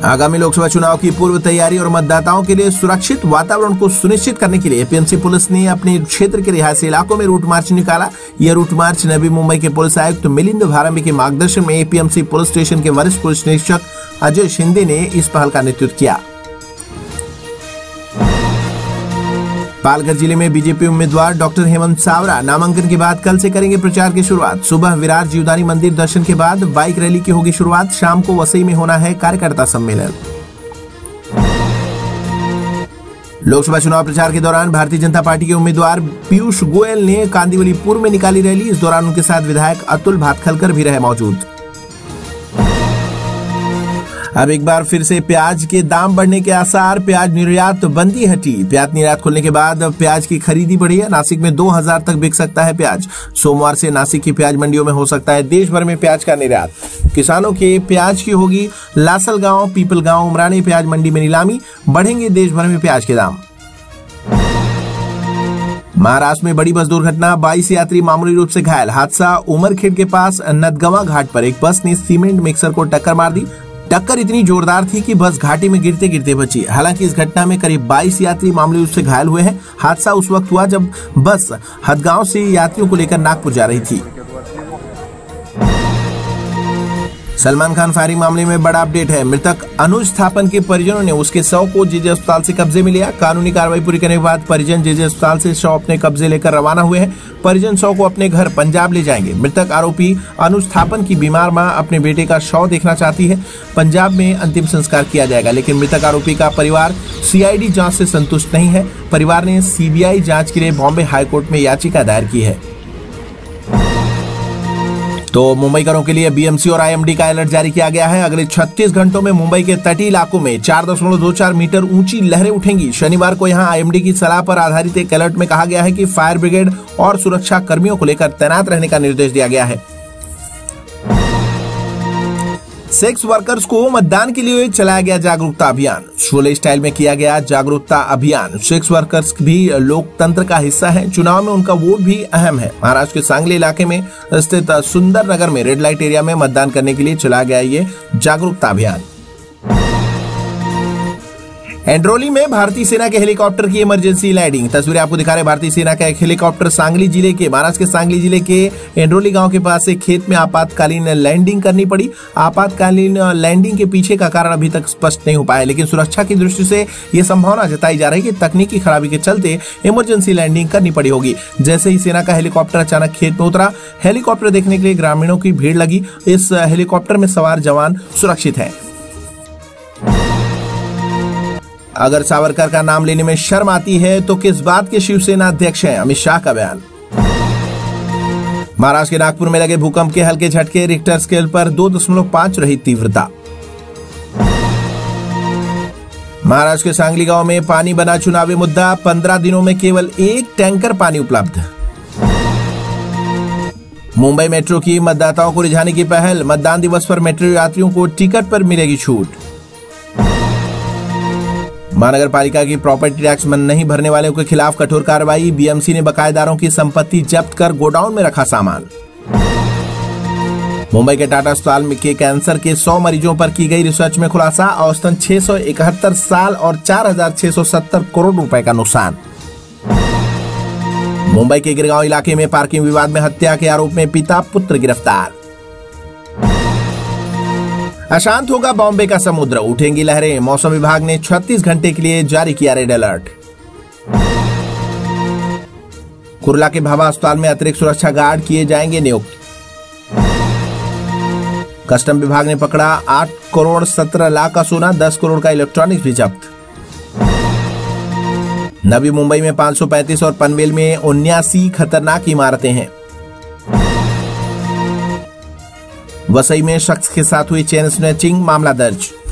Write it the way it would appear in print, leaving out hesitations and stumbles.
आगामी लोकसभा चुनाव की पूर्व तैयारी और मतदाताओं के लिए सुरक्षित वातावरण को सुनिश्चित करने के लिए एपीएमसी पुलिस ने अपने क्षेत्र के रिहायशी इलाकों में रूट मार्च निकाला। यह रूट मार्च नवी मुंबई के पुलिस आयुक्त मिलिंद भारंबी के मार्गदर्शन में एपीएमसी पुलिस स्टेशन के वरिष्ठ पुलिस निरीक्षक अजय शिंदे ने इस पहल का नेतृत्व किया। पालघर जिले में बीजेपी उम्मीदवार डॉक्टर हेमंत सावरा नामांकन के बाद कल से करेंगे प्रचार की शुरुआत। सुबह विरार जीवदानी मंदिर दर्शन के बाद बाइक रैली की होगी शुरुआत। शाम को वसई में होना है कार्यकर्ता सम्मेलन। लोकसभा चुनाव प्रचार के दौरान भारतीय जनता पार्टी के उम्मीदवार पीयूष गोयल ने कांदिवलीपुर में निकाली रैली। इस दौरान उनके साथ विधायक अतुल भातखलकर भी रहे मौजूद। अब एक बार फिर से प्याज के दाम बढ़ने के आसार। प्याज निर्यात बंदी हटी। प्याज निर्यात खुलने के बाद प्याज की खरीदी बढ़ी है। नासिक में 2000 तक बिक सकता है प्याज। सोमवार से नासिक की प्याज मंडियों में हो सकता है देश भर में प्याज का निर्यात। किसानों के प्याज की होगी लासलगांव, पीपलगांव, उमरानी प्याज मंडी में नीलामी। बढ़ेंगे देश भर में प्याज के दाम। महाराष्ट्र में बड़ी बस दुर्घटना। 22 यात्री मामूली रूप से घायल। हादसा उमरखेड़ के पास नदगवा घाट पर एक बस ने सीमेंट मिक्सर को टक्कर मार दी। टक्कर इतनी जोरदार थी कि बस घाटी में गिरते गिरते बची। हालांकि इस घटना में करीब 22 यात्री मामूली रूप से घायल हुए हैं। हादसा उस वक्त हुआ जब बस हदगांव से यात्रियों को लेकर नागपुर जा रही थी। सलमान खान फायरिंग मामले में बड़ा अपडेट है। मृतक अनुज थापन के परिजनों ने उसके शव को जेजे अस्पताल से कब्जे में लिया। कानूनी कार्रवाई पूरी करने के बाद परिजन जेजे अस्पताल से शव अपने कब्जे लेकर रवाना हुए हैं। परिजन शव को अपने घर पंजाब ले जाएंगे। मृतक आरोपी अनुज थापन की बीमार मां अपने बेटे का शव देखना चाहती है। पंजाब में अंतिम संस्कार किया जाएगा, लेकिन मृतक आरोपी का परिवार सीआईडी जांच से संतुष्ट नहीं है। परिवार ने सीबीआई जांच के लिए बॉम्बे हाईकोर्ट में याचिका दायर की है। तो मुंबईकरों के लिए बीएमसी और आईएमडी का अलर्ट जारी किया गया है। अगले 36 घंटों में मुंबई के तटीय इलाकों में 4.24 मीटर ऊंची लहरें उठेंगी। शनिवार को यहां आईएमडी की सलाह पर आधारित एक अलर्ट में कहा गया है कि फायर ब्रिगेड और सुरक्षा कर्मियों को लेकर तैनात रहने का निर्देश दिया गया है। सेक्स वर्कर्स को मतदान के लिए चलाया गया जागरूकता अभियान। शोले स्टाइल में किया गया जागरूकता अभियान। सेक्स वर्कर्स भी लोकतंत्र का हिस्सा हैं। चुनाव में उनका वोट भी अहम है। महाराष्ट्र के सांगली इलाके में स्थित सुंदर नगर में रेड लाइट एरिया में मतदान करने के लिए चलाया गया ये जागरूकता अभियान। एंड्रोली में भारतीय सेना के हेलीकॉप्टर की इमरजेंसी लैंडिंग। तस्वीरें आपको दिखा रहे भारतीय सेना का एक हेलीकॉप्टर महाराष्ट्र के सांगली जिले के एंड्रोली गांव के पास एक खेत में आपातकालीन लैंडिंग करनी पड़ी। आपातकालीन लैंडिंग के पीछे का कारण अभी तक स्पष्ट नहीं हो पाया, लेकिन सुरक्षा की दृष्टि से यह संभावना जताई जा रही है कि तकनीकी खराबी के चलते इमरजेंसी लैंडिंग करनी पड़ी होगी। जैसे ही सेना का हेलीकॉप्टर अचानक खेत में उतरा, हेलीकॉप्टर देखने के लिए ग्रामीणों की भीड़ लगी। इस हेलीकॉप्टर में सवार जवान सुरक्षित है। अगर सावरकर का नाम लेने में शर्म आती है तो किस बात के शिवसेना अध्यक्ष हैं, अमित शाह का बयान। महाराष्ट्र के नागपुर में लगे भूकंप के हल्के झटके। रिक्टर स्केल पर 2.5 रही तीव्रता। महाराष्ट्र के सांगली गांव में पानी बना चुनावी मुद्दा। 15 दिनों में केवल 1 टैंकर पानी उपलब्ध। मुंबई मेट्रो की मतदाताओं को रिझाने की पहल। मतदान दिवस पर मेट्रो यात्रियों को टिकट पर मिलेगी छूट। महानगर पालिका की प्रॉपर्टी टैक्स नहीं भरने वालों के खिलाफ कठोर कार्रवाई। बीएमसी ने बकायेदारों की संपत्ति जब्त कर गोडाउन में रखा सामान। मुंबई के टाटा अस्पताल के कैंसर के 100 मरीजों पर की गई रिसर्च में खुलासा। औसतन 671 साल और 4670 करोड़ रुपए का नुकसान। मुंबई के गिरगांव इलाके में पार्किंग विवाद में हत्या के आरोप में पिता पुत्र गिरफ्तार। अशांत होगा बॉम्बे का समुद्र, उठेंगी लहरें। मौसम विभाग ने 36 घंटे के लिए जारी किया रेड अलर्ट। कुर्ला के भाभा अस्पताल में अतिरिक्त सुरक्षा गार्ड किए जाएंगे नियुक्त। कस्टम विभाग ने पकड़ा 8 करोड़ 17 लाख का सोना, 10 करोड़ का इलेक्ट्रॉनिक्स भी जब्त। नवी मुंबई में 535 और पनवेल में 79 खतरनाक इमारतें हैं। वसई में शख्स के साथ हुई चेन स्नैचिंग मामला दर्ज।